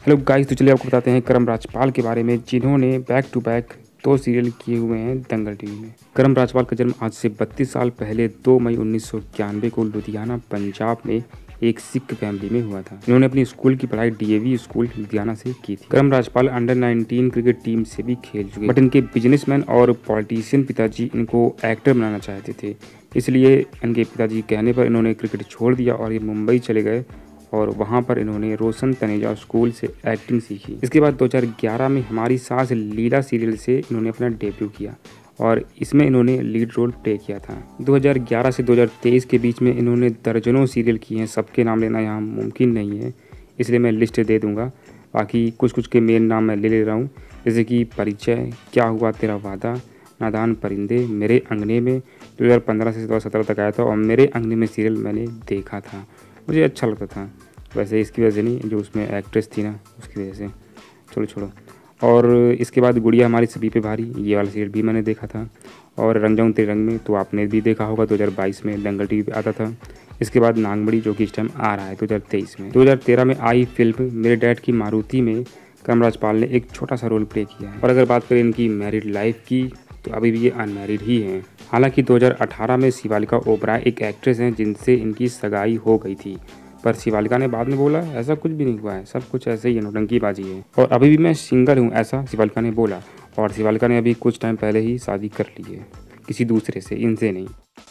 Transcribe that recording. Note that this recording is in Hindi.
हेलो गाइस, तो चलिए आपको बताते हैं करम राजपाल के बारे में, जिन्होंने बैक टू बैक 2 सीरियल किए हुए हैं दंगल टीवी में। करम राजपाल का जन्म आज से 32 साल पहले 2 मई 1991 को लुधियाना, पंजाब में एक सिख फैमिली में हुआ था। इन्होंने अपनी स्कूल की पढ़ाई डीएवी स्कूल लुधियाना से की थी। करम राजपाल अंडर 19 क्रिकेट टीम से भी खेल चुके, बट इनके बिजनेसमैन और पॉलिटिशियन पिताजी इनको एक्टर बनाना चाहते थे। इसलिए इनके पिताजी कहने पर इन्होंने क्रिकेट छोड़ दिया और ये मुंबई चले गए और वहाँ पर इन्होंने रोशन तनेजा स्कूल से एक्टिंग सीखी। इसके बाद 2011 में हमारी सास लीला सीरियल से इन्होंने अपना डेब्यू किया और इसमें इन्होंने लीड रोल प्ले किया था। 2011 से 2023 के बीच में इन्होंने दर्जनों सीरियल किए हैं। सबके नाम लेना यहाँ मुमकिन नहीं है, इसलिए मैं लिस्ट दे दूँगा। बाकी कुछ के मेन नाम मैं ले रहा हूँ, जैसे कि परिचय, क्या हुआ तेरा वादा, नादान परिंदे, मेरे अंगने में 2015 से 2017 तक आया था और मेरे अंगने में सीरियल मैंने देखा था, मुझे अच्छा लगता था। वैसे इसकी वजह से नहीं, जो उसमें एक्ट्रेस थी ना उसकी वजह से। छोड़ो। और इसके बाद गुड़िया हमारी सभी पे भारी, ये वाला सीरियल भी मैंने देखा था। और रंग जाऊं तेरे रंग में तो आपने भी देखा होगा, 2022 में दंगल टीवी पे आता था। इसके बाद नागमड़ी, जो कि इस टाइम आ रहा है 2023 में। 2013 में आई फिल्म मेरे डैड की मारुति में करम राजपाल ने एक छोटा सा रोल प्ले किया है। और अगर बात करें इनकी मैरिड लाइफ की, तो अभी भी ये अनमैरिड ही हैं। हालांकि 2018 में शिवालिका ओबराय एक एक्ट्रेस हैं जिनसे इनकी सगाई हो गई थी, पर शिवालिका ने बाद में बोला ऐसा कुछ भी नहीं हुआ है, सब कुछ ऐसे ही नौटंकीबाजी है और अभी भी मैं सिंगल हूँ, ऐसा शिवालिका ने बोला। और शिवालिका ने अभी कुछ टाइम पहले ही शादी कर ली है किसी दूसरे से, इनसे नहीं।